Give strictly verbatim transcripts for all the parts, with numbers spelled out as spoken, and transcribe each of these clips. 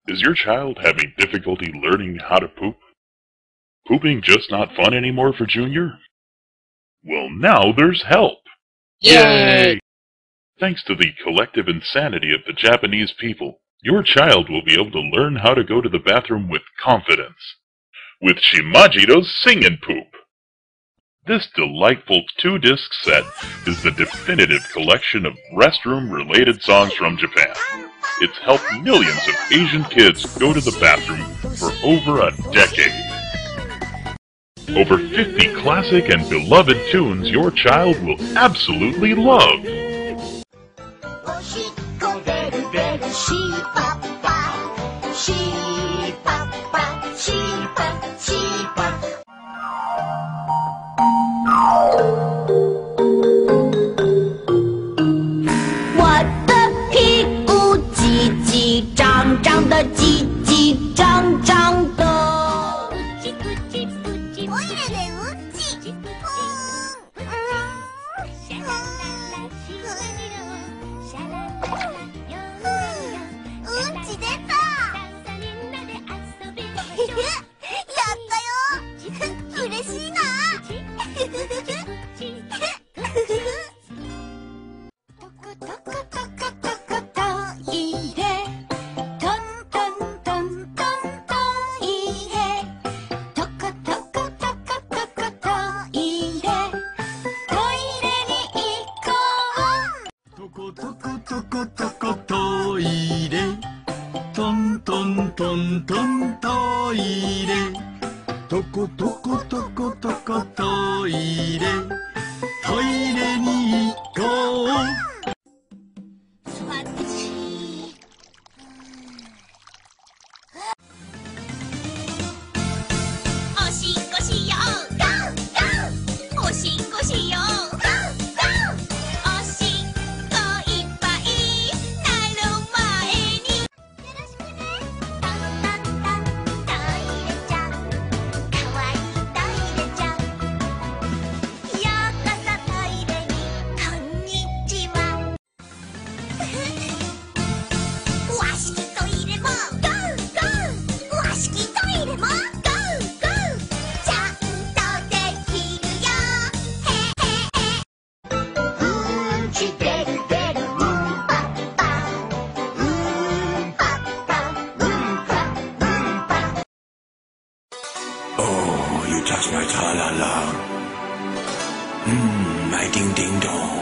Is your child having difficulty learning how to poop? Pooping just not fun anymore for Junior? Well, now there's help! Yay! Thanks to the collective insanity of the Japanese people, your child will be able to learn how to go to the bathroom with confidence. With Shimajiro's Sing and Poop! This delightful two-disc set is the definitive collection of restroom-related songs from Japan. It's helped millions of Asian kids go to the bathroom for over a decade. Over fifty classic and beloved tunes your child will absolutely love. Oh, you touch my tra-la-la. Mmm, my ding-ding-dong.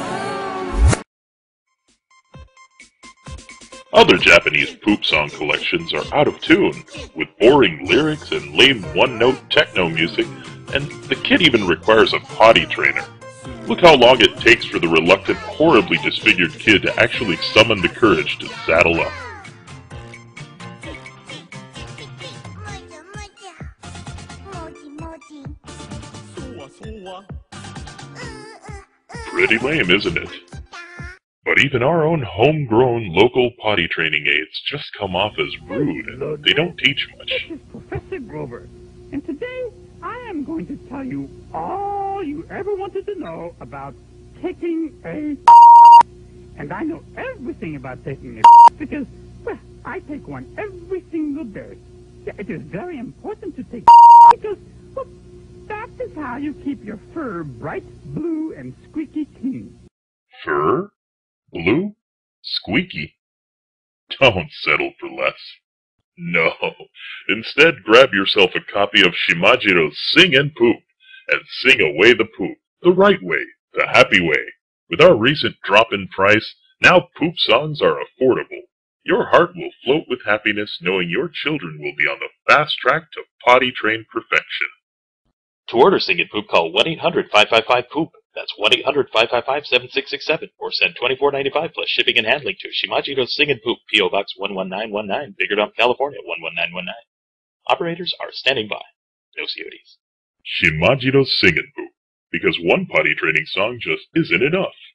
Other Japanese poop song collections are out of tune, with boring lyrics and lame one-note techno music, and the kid even requires a potty trainer. Look how long it takes for the reluctant, horribly disfigured kid to actually summon the courage to saddle up. Pretty lame, isn't it? But even our own homegrown local potty training aids just come off as rude, and they don't teach much. This is Professor Grover, and today I am going to tell you all you ever wanted to know about taking a and I know everything about taking a because, well, I take one every single day. Yeah, it is very important to take because, well, that is how you keep your fur bright blue and squeaky clean. Fur? Blue? Squeaky? Don't settle for less. No. Instead, grab yourself a copy of Shimajiro's Sing and Poop, and sing away the poop, the right way, the happy way. With our recent drop in price, now poop songs are affordable. Your heart will float with happiness knowing your children will be on the fast track to potty train perfection. To order Sing and Poop, call one eight hundred five five five poop. That's one eight hundred five five five seven six six seven, or send twenty-four ninety-five plus shipping and handling to Shimajiro's Sing and Poop, P O Box one one nine one nine, Bigger Dump, California one one nine one nine. Operators are standing by. No C O Ds. Shimajiro's Sing and Poop, because one potty training song just isn't enough.